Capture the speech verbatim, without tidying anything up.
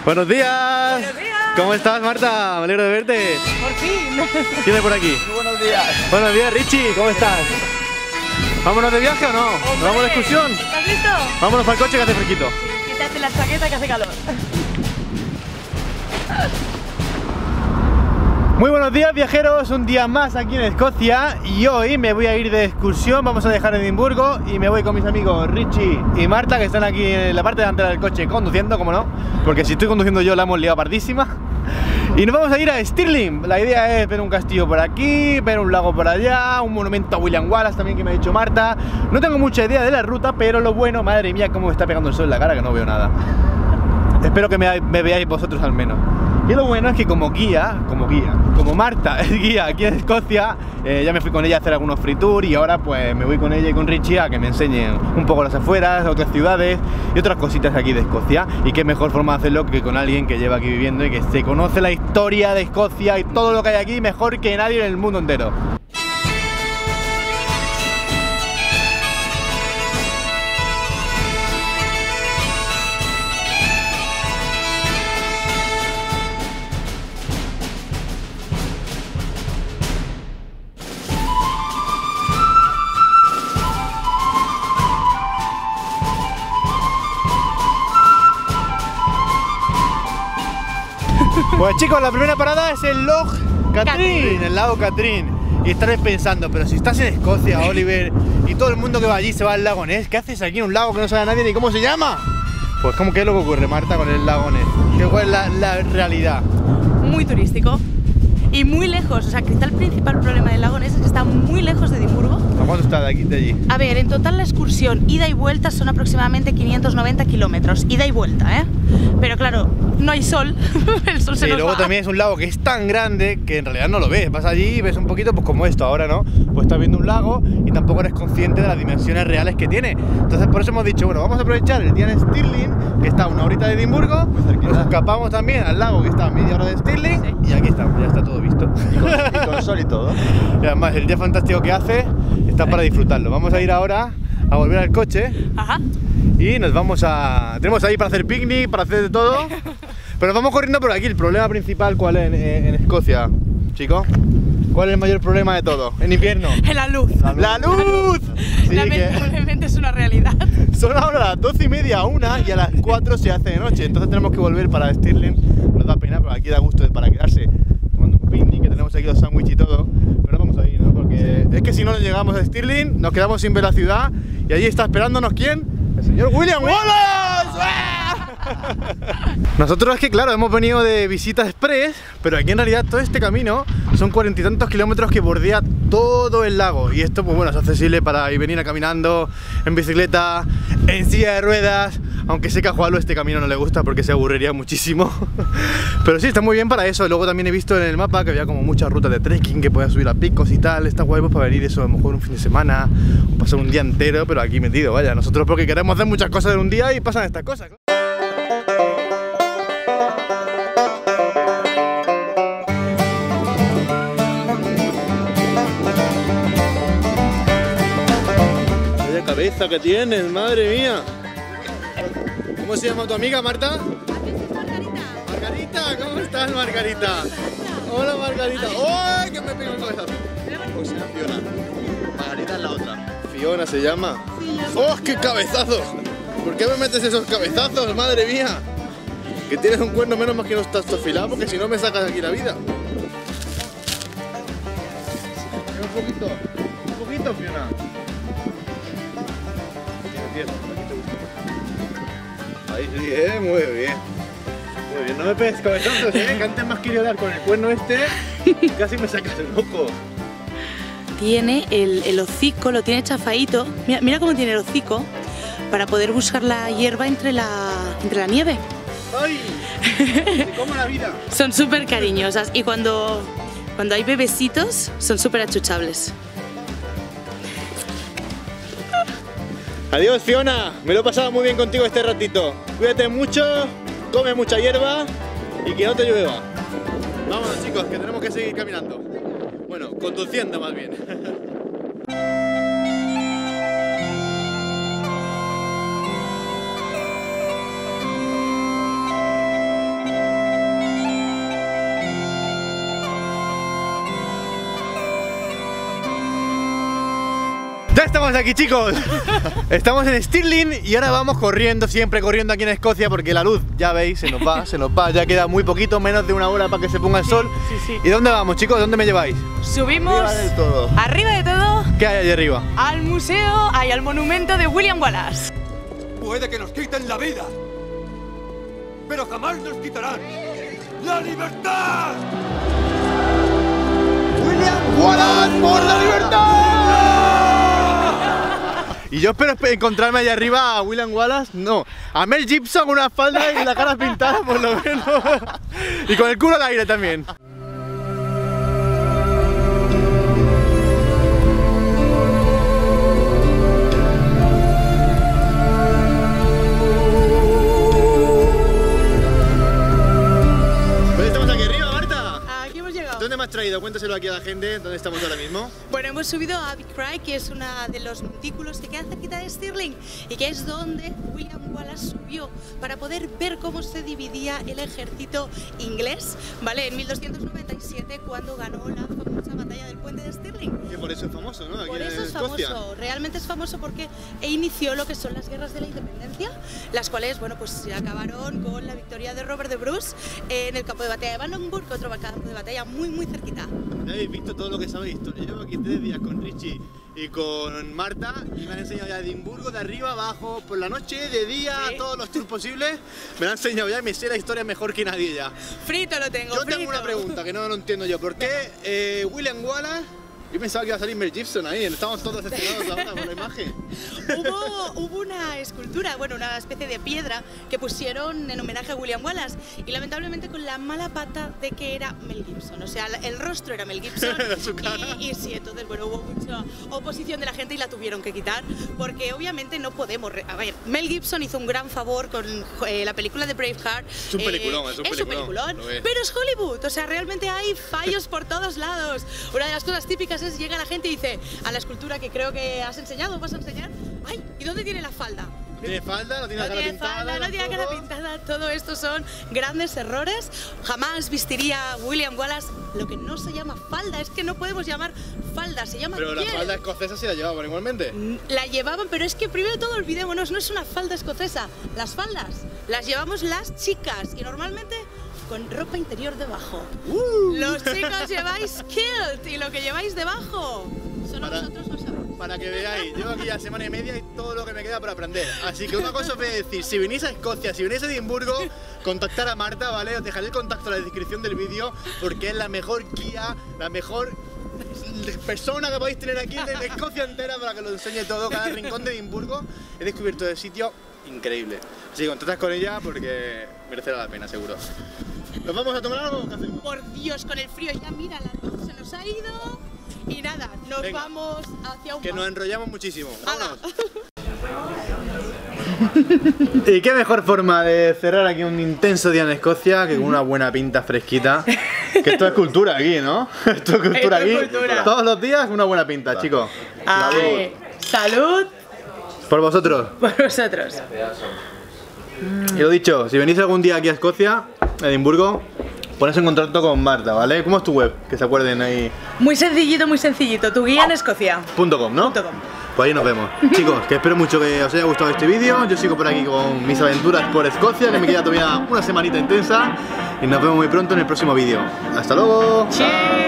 Buenos días. Buenos días. ¿Cómo estás, Marta? Me alegro de verte. Por fin. ¿Quién hay por aquí? Muy buenos días. Buenos días, Richie. ¿Cómo estás? ¿Vámonos de viaje o no? ¿Nos vamos de excursión? ¿Estás listo? Vámonos para el coche que hace fresquito. Sí, quítate la chaqueta que hace calor. Muy buenos días, viajeros, un día más aquí en Escocia y hoy me voy a ir de excursión. Vamos a dejar Edimburgo y me voy con mis amigos Richie y Marta, que están aquí en la parte delantera del coche conduciendo, como no, porque si estoy conduciendo yo la hemos liado pardísima. Y nos vamos a ir a Stirling. La idea es ver un castillo por aquí, ver un lago por allá, un monumento a William Wallace también que me ha dicho Marta. No tengo mucha idea de la ruta, pero lo bueno, madre mía, cómo me está pegando el sol en la cara que no veo nada. Espero que me, me veáis vosotros al menos. Y lo bueno es que como guía, como guía, como Marta es guía aquí en Escocia, eh, ya me fui con ella a hacer algunos free tours y ahora pues me voy con ella y con Richie a que me enseñen un poco las afueras, otras ciudades y otras cositas aquí de Escocia. Y qué mejor forma de hacerlo que con alguien que lleva aquí viviendo y que se conoce la historia de Escocia y todo lo que hay aquí mejor que nadie en el mundo entero. Pues chicos, la primera parada es el Loch Katrine, el lago Katrine. Y estaréis pensando, pero si estás en Escocia, Oliver, y todo el mundo que va allí se va al lago Ness, ¿qué haces aquí en un lago que no sabe nadie ni cómo se llama? Pues como que es lo que ocurre, Marta, con el lago Ness. ¿Qué es la, la realidad? Muy turístico y muy lejos. O sea, quizá el principal problema del lago Ness es que está muy lejos de Edimburgo. ¿A cuánto está de aquí, de allí? A ver, en total la excursión ida y vuelta son aproximadamente quinientos noventa kilómetros, ida y vuelta, ¿eh? Pero claro, no hay sol, el sol se Sí, nos luego va. también es un lago que es tan grande que en realidad no lo ves. Vas allí y ves un poquito pues como esto ahora, ¿no? Pues estás viendo un lago y tampoco eres consciente de las dimensiones reales que tiene. Entonces por eso hemos dicho, bueno, vamos a aprovechar el día en Stirling, que está a una horita de Edimburgo, nos escapamos también al lago que está a media hora de Stirling, sí. Y aquí estamos, ya está todo visto. Y con, y con sol y todo. Y además el día fantástico que hace está para disfrutarlo. Vamos a ir ahora a volver al coche. Ajá. Y nos vamos a... Tenemos ahí para hacer picnic, para hacer de todo. Pero vamos corriendo por aquí. El problema principal, ¿cuál es en, en Escocia, chicos? ¿Cuál es el mayor problema de todo? En invierno. La luz. ¡La luz! ¡La luz! Sí, lamentablemente que es una realidad. son ahora las doce y media a una y a las cuatro se hace de noche. Entonces tenemos que volver para Stirling. Nos da pena, pero aquí da gusto para quedarse tomando un picnic, que tenemos aquí los sándwiches y todo. Pero no vamos a ir, ¿no? Porque es que si no llegamos a Stirling, nos quedamos sin ver la ciudad. Y allí está esperándonos, ¿quién? El señor William Wallace. Nosotros es que claro, hemos venido de visita express, pero aquí en realidad todo este camino son cuarenta y tantos kilómetros que bordea todo el lago. Y esto pues bueno, es accesible para ir venir a caminando, en bicicleta, en silla de ruedas. Aunque sé que a Juanlo este camino no le gusta porque se aburriría muchísimo. Pero sí, está muy bien para eso. Luego también he visto en el mapa que había como muchas rutas de trekking que podías subir a picos y tal. Está guay pues para venir eso, a lo mejor un fin de semana o pasar un día entero, pero aquí metido, vaya. Nosotros porque queremos hacer muchas cosas en un día y pasan estas cosas. Vaya cabeza que tienes, madre mía. ¿Cómo se llama tu amiga, Marta? Margarita. Margarita, ¿cómo estás, Margarita? Hola, Margarita. ¡Oh, que me pego un cabezazo! Pues se llama Fiona. Margarita es la otra. Fiona se llama. ¡Oh, qué cabezazo! ¿Por qué me metes esos cabezazos, madre mía? Que tienes un cuerno, menos mal que no estás afilado, porque si no me sacas aquí la vida. Un poquito, un poquito, Fiona. Bien, aquí te gusta. Ahí sí, eh, muy bien. Muy bien, no me pegues cabezazos, eh, que antes me has querido dar con el cuerno este, casi me sacas el ojo. Tiene el, el hocico, lo tiene chafadito. Mira, mira cómo tiene el hocico para poder buscar la hierba entre la, entre la nieve. ¡Ay! ¡Se come la vida! Son súper cariñosas y cuando, cuando hay bebecitos son súper achuchables. Adiós, Fiona, me lo he pasado muy bien contigo este ratito. Cuídate mucho, come mucha hierba y que no te llueva. Vámonos, chicos, que tenemos que seguir caminando. Bueno, conduciendo más bien. Ya estamos aquí, chicos. Estamos en Stirling y ahora vamos corriendo, siempre corriendo aquí en Escocia porque la luz, ya veis, se nos va, se nos va. Ya queda muy poquito, menos de una hora para que se ponga el sol. Sí, sí. ¿Y dónde vamos, chicos? ¿Dónde me lleváis? Subimos Arriba del todo. arriba de todo ¿Qué hay allí arriba? al museo, hay al monumento de William Wallace. Puede que nos quiten la vida, pero jamás nos quitarán la libertad. ¡William Wallace por la libertad! Y yo espero encontrarme allá arriba a William Wallace, no, a Mel Gibson con una falda y la cara pintada por lo menos. Y con el culo al aire también. ¿Dónde me has traído? Cuéntaselo aquí a la gente, ¿dónde estamos ahora mismo? Bueno, hemos subido a Abbey Cry, que es uno de los montículos que queda cerquita de Stirling y que es donde William Wallace subió para poder ver cómo se dividía el ejército inglés, ¿vale? En mil doscientos noventa y siete, cuando ganó la famosa batalla del puente de Stirling. Que por eso es famoso, ¿no? Aquí por eso en es Escocia. famoso, realmente es famoso porque inició lo que son las guerras de la independencia, las cuales, bueno, pues se acabaron con la victoria de Robert de Bruce en el campo de batalla de Vandenburg, otro campo de batalla muy muy cerquita. Ya habéis visto todo lo que sabéis. Yo llevo aquí tres días con Richie y con Marta y me han enseñado ya Edimburgo de arriba abajo, por la noche, de día, sí. Todos los tours posibles. Me lo han enseñado ya y me sé la historia mejor que nadie ya. Frito lo tengo, Yo frito. tengo una pregunta que no lo entiendo yo. ¿Por qué eh, William Wallace? Yo pensaba que iba a salir Mel Gibson ahí, estamos todos decepcionados ahora por la imagen. Hubo, hubo una escultura, bueno, una especie de piedra que pusieron en homenaje a William Wallace y lamentablemente con la mala pata de que era Mel Gibson, o sea, el rostro era Mel Gibson. Era su cara. Y, y sí, entonces, bueno, hubo mucha oposición de la gente y la tuvieron que quitar porque obviamente no podemos... A ver, Mel Gibson hizo un gran favor con eh, la película de Braveheart. Es un peliculón, eh, es un es peliculón. un peliculón, pero es Hollywood, o sea, realmente hay fallos por todos lados. Una de las cosas típicas es llega la gente y dice a la escultura que creo que has enseñado, vas a enseñar, ay, ¿y dónde tiene la falda? No tiene falda, no tiene no la cara tiene pintada. Falda, no tiene la cara pintada, todo esto son grandes errores. Jamás vestiría William Wallace lo que no se llama falda, es que no podemos llamar falda, se llama Pero piel. la falda escocesa sí la llevaban igualmente. La llevaban, pero es que primero de todo olvidémonos, no es una falda escocesa, las faldas las llevamos las chicas y normalmente con ropa interior debajo. Uh. Los chicos lleváis kilt y lo que lleváis debajo, solo para, nosotros lo sabemos. Para que veáis, llevo aquí ya semana y media y todo lo que me queda por aprender. Así que una cosa os voy a decir, si venís a Escocia, si venís a Edimburgo, contactar a Marta, ¿vale? Os dejaré el contacto en la descripción del vídeo porque es la mejor guía, la mejor persona que podéis tener aquí en Escocia entera para que lo enseñe todo, cada rincón de Edimburgo. He descubierto el sitio increíble. Así que contactas con ella porque merecerá la pena, seguro. ¿Nos vamos a tomar algo? ¿Qué hacemos? Por Dios, con el frío ya, mira, la luz se nos ha ido y nada, nos Venga, vamos hacia un que bar. nos enrollamos muchísimo. ¡Hala! Y qué mejor forma de cerrar aquí un intenso día en Escocia que con una buena pinta fresquita. Que esto es cultura aquí, ¿no? Esto es cultura Esto es aquí. cultura. Todos los días una buena pinta, chicos. Ay, salud Por vosotros. por vosotros. Y lo dicho, si venís algún día aquí a Escocia, a Edimburgo, ponéis en contacto con Marta, ¿vale? ¿Cómo es tu web? Que se acuerden ahí. Muy sencillito, muy sencillito. Tu guía en Escocia. Punto com, ¿no? Punto com. Pues ahí nos vemos. Chicos, que espero mucho que os haya gustado este vídeo. Yo sigo por aquí con mis aventuras por Escocia, que me queda todavía una semanita intensa. Y nos vemos muy pronto en el próximo vídeo. ¡Hasta luego! Cheers.